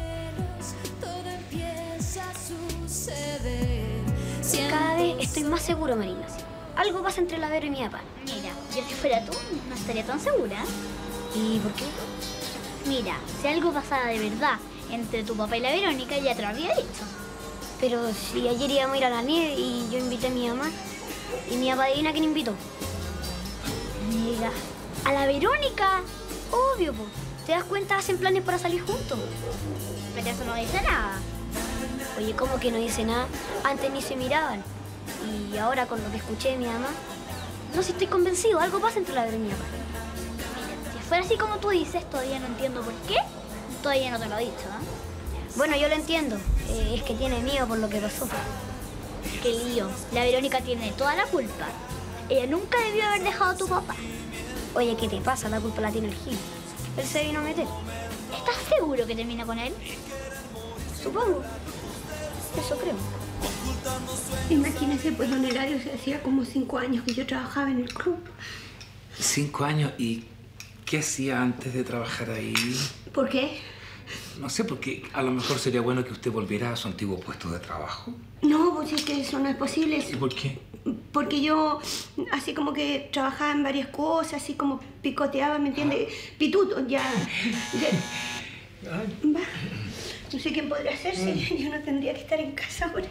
Cada vez estoy más seguro, Marina. Algo pasa entre la Vero y mi papá. Mira, yo si fuera tú, no estaría tan segura. ¿Y por qué? Mira, si algo pasara de verdad entre tu papá y la Verónica, ya te lo había dicho. Pero si ayer íbamos a ir a la nieve y yo invité a mi mamá, y mi papá adivina quién invitó. Mira, a la Verónica. Obvio, po. ¿Te das cuenta? Hacen planes para salir juntos. Pero eso no dice nada. Oye, ¿cómo que no dice nada? Antes ni se miraban. Y ahora con lo que escuché de mi mamá, no sé si estoy convencido, algo pasa entre la Verónica. Mira, si fuera así como tú dices, todavía no entiendo por qué. Todavía no te lo he dicho, ¿no? Bueno, yo lo entiendo. Eh, es que tiene miedo por lo que pasó. Qué lío. La Verónica tiene toda la culpa. Ella nunca debió haber dejado a tu papá. Oye, ¿qué te pasa? La culpa la tiene el Gil. Él se vino a meter. ¿Estás seguro que termina con él? Supongo. Eso creo. Imagínese, pues, don Hilario, se hacía como cinco años que yo trabajaba en el club. ¿Cinco años? ¿Y qué hacía antes de trabajar ahí? ¿Por qué? No sé, porque a lo mejor sería bueno que usted volviera a su antiguo puesto de trabajo. No, pues es que eso no es posible. ¿Y por qué? Porque yo, así como que trabajaba en varias cosas, así como picoteaba, ¿me entiende? Pituto, ya. ya. Va. No sé quién podría hacerse. Yo no tendría que estar en casa ahora.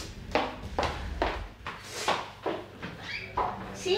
¿Sí?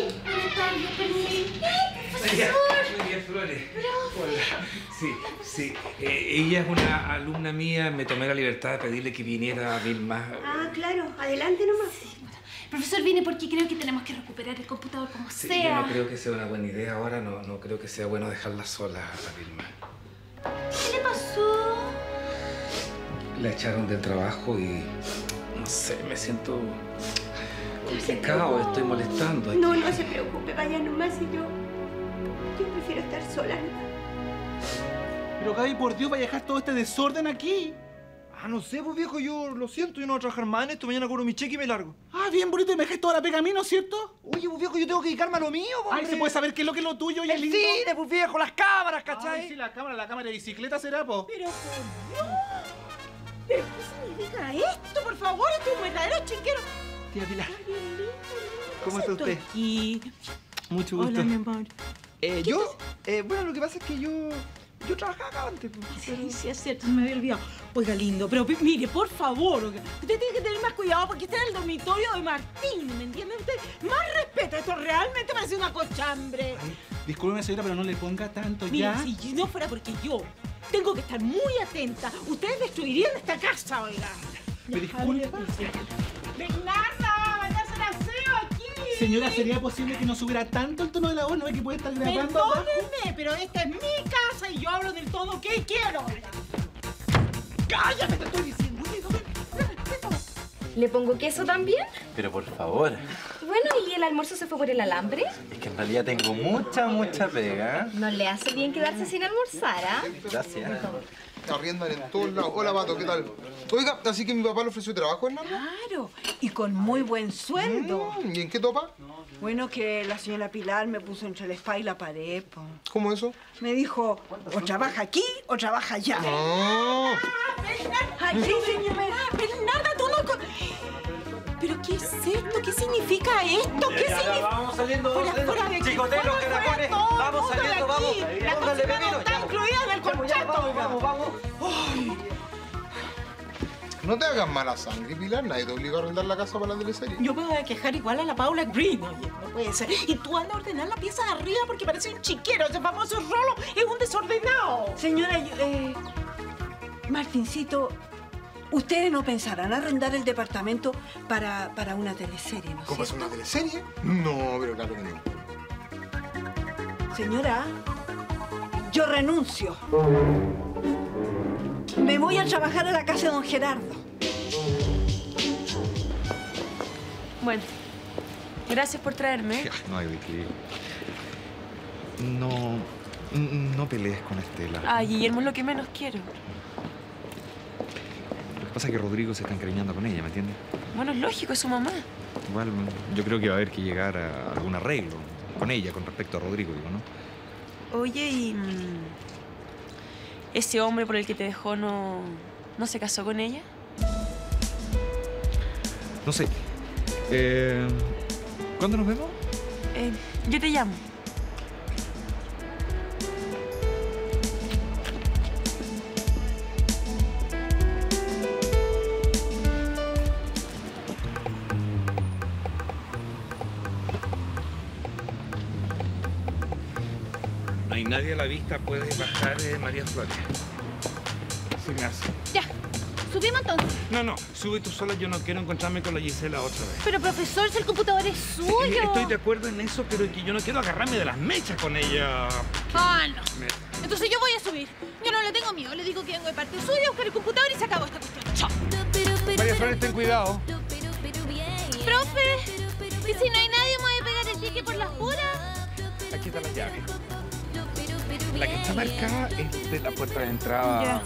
Muy bien, Flores. Hola. Sí, sí. Eh, ella es una alumna mía. Me tomé la libertad de pedirle que viniera a Vilma. Ah, claro. Adelante nomás. Profesor, viene porque creo que tenemos que recuperar el computador como Sí, sea. yo no creo que sea una buena idea ahora. No, no creo que sea bueno dejarla sola a Vilma. ¿Qué le pasó? La echaron del trabajo y... no sé, me siento... complicado, estoy molestando aquí. No, no se preocupe, vaya nomás y yo... Yo prefiero estar sola. Pero Gaby, por Dios, vaya a dejar todo este desorden aquí. Ah, no sé, pues viejo, yo lo siento, yo no voy a trabajar más en esto, mañana cobro mi cheque y me largo. Ah, bien bonito, y me dejáis toda la pega a mí, ¿no es cierto? Oye, pues viejo, yo tengo que dedicarme a lo mío, pues, Ay, hombre. ¿se puede saber qué es lo que es lo tuyo y el lindo? cine, pues viejo, las cámaras, ¿cachai? Ay, sí, la cámara, la cámara de bicicleta será, po. Pero por Dios. ¿Pero qué significa esto? Por favor, esto es un verdadero chiquero. Tía Pilar, Ay, bien lindo, lindo. ¿cómo está Estoy usted? aquí. Mucho gusto. Hola, mi amor. Eh, yo, eh, bueno, lo que pasa es que yo... Yo trabajaba acá antes, pues. Sí, sí, es cierto, se me había olvidado. Oiga, lindo, pero pi- mire, por favor, oiga, usted tiene que tener más cuidado porque este es el dormitorio de Martín, ¿me entiende usted? Más respeto, esto realmente parece una cochambre. Ay, discúlpeme, señora, pero no le ponga tanto Mire, ya. si no fuera porque yo tengo que estar muy atenta, ustedes destruirían esta casa, oiga. Me disculpa. Bernarda, vaya a hacer aseo aquí. Señora, ¿sería posible que no subiera tanto el tono de la voz? ¿No ve que puede estar grabando? Perdónenme, pero esta es mi casa y yo hablo del todo que quiero. ¡Cállate, te estoy diciendo! ¿Le pongo queso también? Pero por favor, Bueno, ¿y el almuerzo se fue por el alambre? es que en realidad tengo mucha, mucha pega. No le hace bien quedarse sin almorzar, ¿ah? Gracias. Arriendan en todos lados. Hola, Pato, ¿qué tal? Oiga, así que mi papá le ofreció trabajo, ¿no? Claro, y con muy buen sueldo. ¿Y en qué topa? Bueno, que la señora Pilar me puso entre la espada y la pared, po. ¿Cómo eso? Me dijo, o trabaja aquí o trabaja allá. No. Ay, sí, señora. Bernarda, tú no... con- ¿Pero qué es esto? ¿Qué significa esto? ¿Qué Ya, ya, significa? vamos saliendo, Fuera, vamos fuera de saliendo. aquí, Chicoteros, fuera, fuera, caracoles, todo, vamos todo de saliendo, aquí. vamos. La Póngale cocina pepino, no está ya. incluida en el contrato. Vamos, vamos, vamos. Ay. No te hagas mala sangre, Pilar. Nadie te obliga a arrendar la casa para la teleserie. Yo me voy a quejar igual a la Paula Green, oye, no puede ser. Y tú andas a ordenar la pieza de arriba porque parece un chiquero. Ese famoso Rolo es un desordenado. Señora, yo, eh, Martincito, ustedes no pensarán arrendar el departamento para, para una teleserie, ¿no es ¿Cómo es cierto? una teleserie? No, pero claro que no. Señora, yo renuncio. Me voy a trabajar a la casa de don Gerardo. Bueno, gracias por traerme. No hay de qué. No... no pelees con Estela. Ay, Guillermo es lo que menos quiero. Lo que pasa es que Rodrigo se está encariñando con ella, ¿me entiendes? Bueno, es lógico, es su mamá. Igual yo creo que va a haber que llegar a algún arreglo con ella con respecto a Rodrigo, digo, ¿no? Oye, y... mm, ¿ese hombre por el que te dejó no... no se casó con ella? No sé. Eh, ¿Cuándo nos vemos? Eh, yo te llamo. No hay nadie a la vista, puede bajar eh, María Flores. Sí, me hace. Ya. ¿Subimos entonces? No, no, sube tú sola, yo no quiero encontrarme con la Gisela otra vez. Pero profesor, si el computador es Sí, suyo. estoy de acuerdo en eso, pero que yo no quiero agarrarme de las mechas con ella. Ah, no. Me- Entonces yo voy a subir. Yo no le tengo miedo, le digo que vengo de parte suya a buscar el computador y se acabó esta cuestión. Chao. María Flores, ten cuidado. Profe, ¿y si no hay nadie, me voy a pegar el ticket por las puras? Aquí está la llave. La que está marcada es de la puerta de entrada. Ya.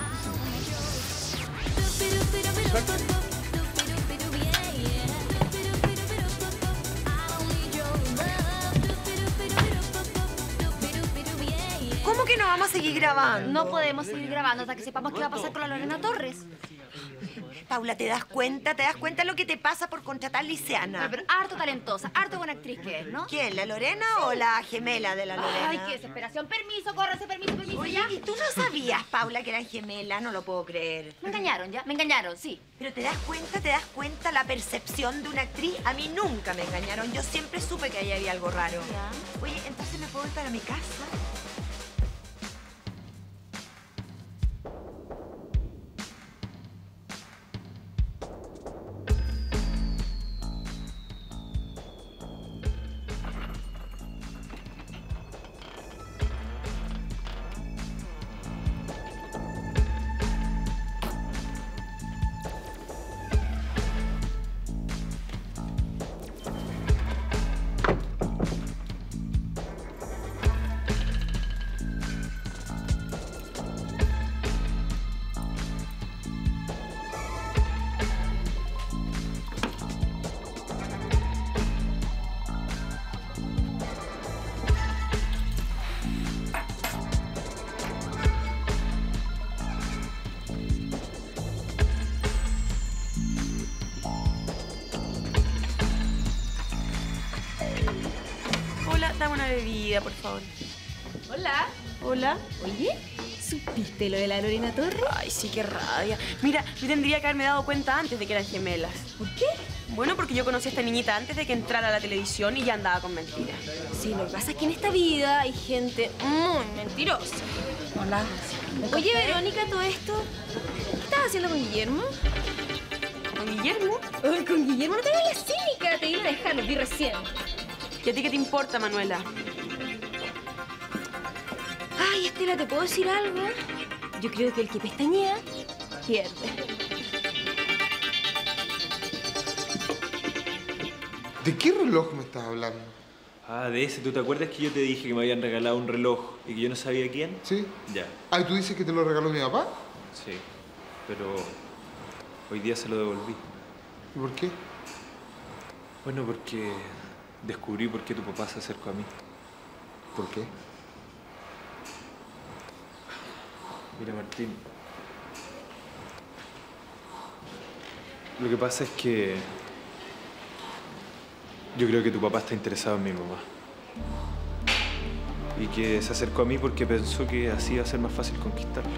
¿Cómo que no vamos a seguir grabando? No podemos seguir grabando hasta que sepamos qué va a pasar con la Lorena Torres. Paula, ¿te das cuenta? ¿Te das cuenta lo que te pasa por contratar liceana? Pero, pero harto talentosa, harto buena actriz que es, ¿no? ¿Quién? ¿La Lorena o la gemela de la Lorena? Ay, qué desesperación. Permiso, córrese, permiso, permiso, Oye, ya. ¿y tú no sabías, Paula, que eran gemelas? No lo puedo creer. Me engañaron, ¿ya? Me engañaron, sí. Pero ¿te das cuenta? ¿Te das cuenta la percepción de una actriz? A mí nunca me engañaron. Yo siempre supe que ahí había algo raro. Ya. Oye, ¿entonces me puedo ir para mi casa? Hola, dame una bebida, por favor. Hola. Hola. Oye, ¿supiste lo de la Lorena Torres? Ay, sí, qué rabia. Mira, yo tendría que haberme dado cuenta antes de que eran gemelas. ¿Por qué? Bueno, porque yo conocí a esta niñita antes de que entrara a la televisión y ya andaba con mentiras. Sí, lo que pasa es que en esta vida hay gente muy mentirosa. Hola. Oye, Verónica, todo esto, ¿qué estás haciendo con Guillermo? ¿Con Guillermo? Ay, con Guillermo no te hagas la cínica, te vine a dejar, lo vi recién. ¿Y a ti qué te importa, Manuela? Ay, Estela, ¿te puedo decir algo? Yo creo que el que pestañea, pierde. ¿De qué reloj me estás hablando? Ah, de ese. ¿Tú te acuerdas que yo te dije que me habían regalado un reloj y que yo no sabía quién? Sí. Ya. Ah, ¿y tú dices que te lo regaló mi papá? Sí. Pero hoy día se lo devolví. ¿Y por qué? Bueno, porque descubrí por qué tu papá se acercó a mí. ¿Por qué? Mira, Martín. Lo que pasa es que yo creo que tu papá está interesado en mi mamá. Y que se acercó a mí porque pensó que así iba a ser más fácil conquistarla.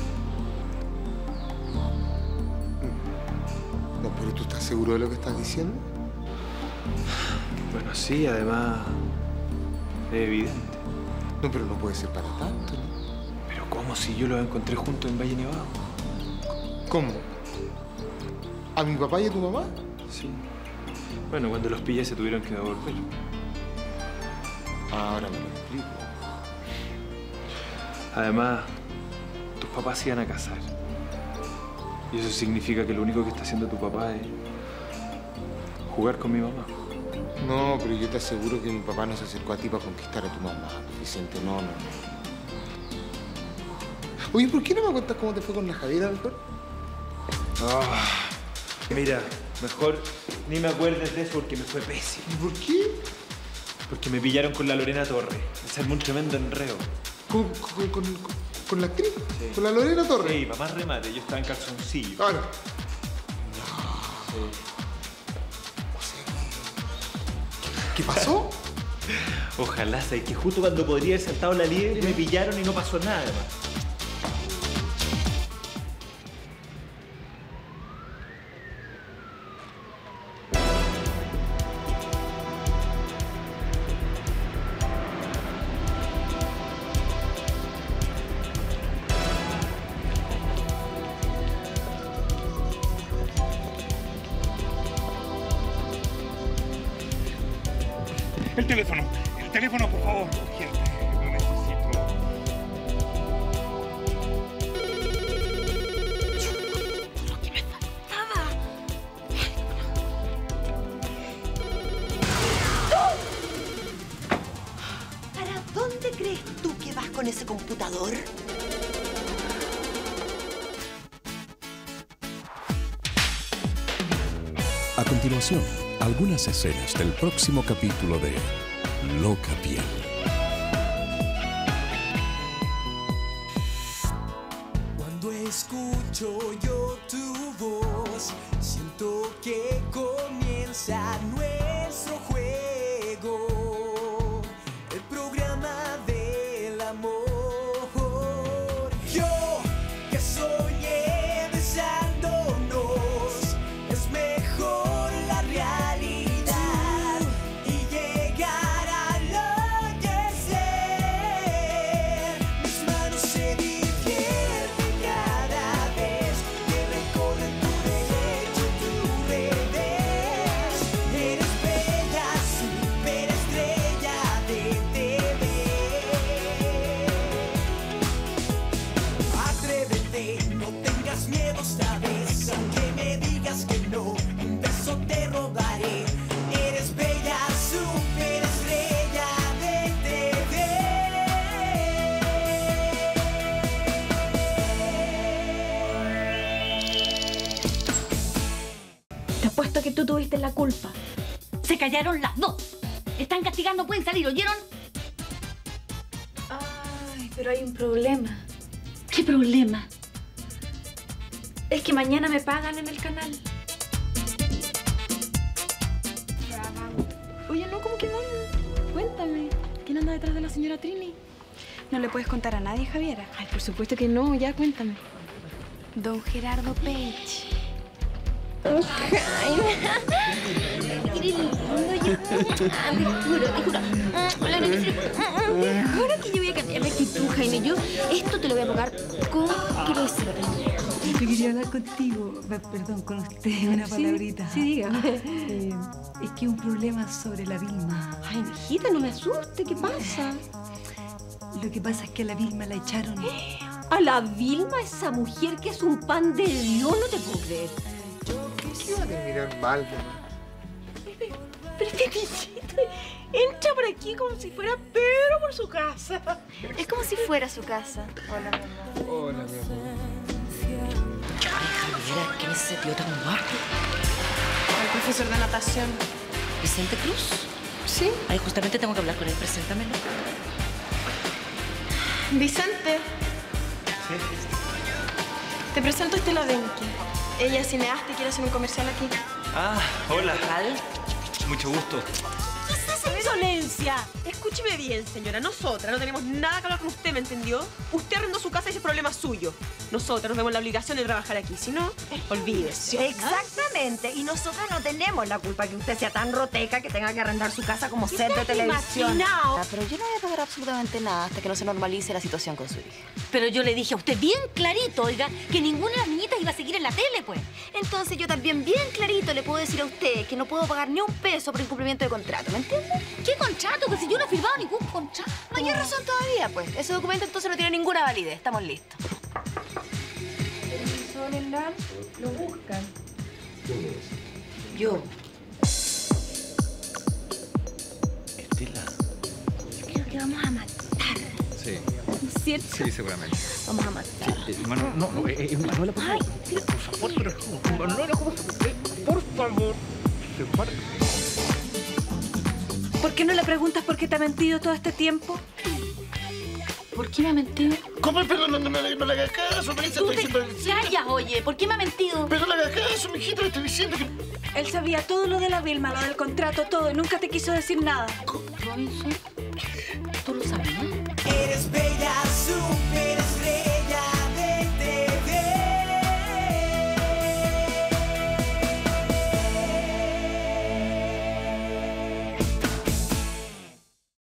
No, pero ¿tú estás seguro de lo que estás diciendo? Bueno, sí, además es evidente. No, pero no puede ser para tanto, ¿no? Pero ¿cómo si yo los encontré juntos en Valle Nevado? ¿Cómo? ¿A mi papá y a tu mamá? Sí. Bueno, cuando los pillé se tuvieron que devolver. Ahora me lo explico. Además, tus papás se iban a casar. Y eso significa que lo único que está haciendo tu papá es jugar con mi mamá. No, pero yo te aseguro que mi papá no se acercó a ti para conquistar a tu mamá, Vicente. No, no, no. Oye, ¿por qué no me cuentas cómo te fue con la Javiera, mejor? Ah, mira, mejor ni me acuerdes de eso porque me fue pésimo. ¿Y por qué? Porque me pillaron con la Lorena Torres. Se armó un tremendo enreo. ¿Con, con, con, con, con la actriz? Sí. ¿Con la Lorena Torres? Sí, para más remate, yo estaba en calzoncillo. Ah, no. Sí. ¿Qué pasó? Ojalá, sabes que justo cuando podría haber saltado la liebre me pillaron y no pasó nada, además. El teléfono. El teléfono, por favor. Urgente. Lo necesito. Lo que me faltaba. ¿Para dónde crees tú que vas con ese computador? A continuación, algunas escenas del próximo capítulo de Loca Piel. Cuando escucho yo tu voz, siento que comienza nuestro juego, el programa del amor. Yo que soñé besándonos, es mejor la realidad y llegar a enloquecer. Mis manos se divierten cada vez que recorren tu derecho y tu revés. Eres bella, superestrella de T V. Atrévete, no tengas miedo esta vez, aunque me digas que no, un beso te robaré. Eres bella, superestrella de T V. Te apuesto que tú tuviste la culpa. Se callaron las dos. Están castigando, pueden salir, ¿oyeron? Ay, pero hay un problema. ¿Qué problema? Es que mañana me pagan en el canal. Oye, no, ¿cómo que no? Cuéntame. ¿Quién anda detrás de la señora Trini? No le puedes contar a nadie, Javiera. Ay, por supuesto que no. Ya, cuéntame. Don Gerardo Page. Ay, qué lindo, yo. Ah, te juro, te juro. Hola, no te juro que yo voy a cambiar de actitud, Jaime. Yo esto te lo voy a pagar con crecer. Yo quería hablar contigo, pe- perdón, con usted, una Sí, palabrita. sí, dígame. Eh, es que un problema sobre la Vilma. Ay, mijita, no me asuste. ¿Qué pasa? Lo que pasa es que a la Vilma la echaron. A la Vilma, esa mujer que es un pan de Dios, no te puedo creer. ¿Qué va a terminar mal, mamá? Pero este bichito entra por aquí como si fuera Pedro por su casa. Es como si fuera su casa. Hola, mamá. Hola, mi amor. Javiera, ¿quién es ese tío tan guapo? El profesor de natación. ¿Vicente Cruz? Sí. Ay, justamente tengo que hablar con él. Preséntamelo. Vicente. Te presento a Estela Denke. Ella es cineasta y quiere hacer un comercial aquí. Ah, hola. Mucho gusto. ¿Qué es esa insolencia? Escúcheme bien, señora. Nosotras no tenemos nada que hablar con usted, ¿me entendió? Usted arrendó su casa y ese es problema suyo. Nosotras nos vemos la obligación de trabajar aquí. Si no, olvídese. Exactamente. Y nosotras no tenemos la culpa que usted sea tan roteca que tenga que arrendar su casa como set de te has televisión. imaginado? Ah, pero yo no voy a pagar absolutamente nada hasta que no se normalice la situación con su hija. Pero yo le dije a usted bien clarito, oiga, que ninguna de las niñitas iba a seguir en la tele, pues. Entonces yo también bien clarito le puedo decir a usted que no puedo pagar ni un peso por incumplimiento de contrato, ¿me entiende? ¿Qué contrato? Que si yo no he firmado ningún contrato. Mayor razón todavía, pues. Ese documento entonces no tiene ninguna validez. Estamos listos. Son el L A M, lo buscan. Yo. Estela. Creo que vamos a matar, Sí. ¿no es cierto? Sí, seguramente. Vamos a matar. Eh, Manuela, no, no, eh, eh, Manuela, por favor. Por favor, pero... Manuela, ¿cómo? Eh, por favor. Separa. ¿Por qué no le preguntas por qué te ha mentido todo este tiempo? ¿Por qué me ha mentido? ¿Cómo? Pero no, no, no, no le hagas caso, Melissa, Tú estoy te diciendo... callas, oye. ¿Por qué me ha mentido? Pero no le hagas caso, mijito, le estoy diciendo que... Él sabía todo lo de la Vilma, lo del contrato, todo, y nunca te quiso decir nada. Robinson, tú lo sabes.